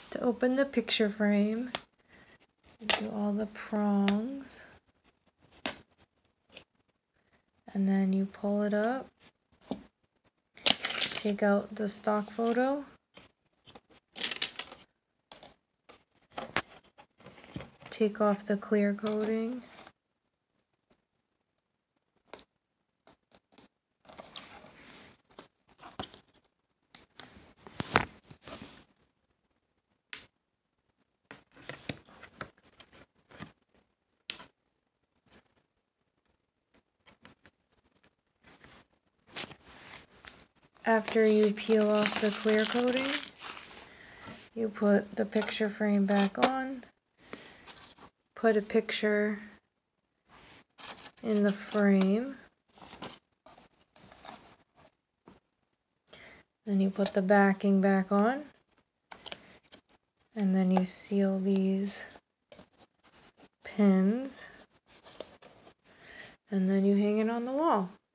To open the picture frame, do all the prongs, and then you pull it up, take out the stock photo, take off the clear coating, after you peel off the clear coating, you put the picture frame back on, put a picture in the frame, then you put the backing back on, and then you seal these pins, and then you hang it on the wall.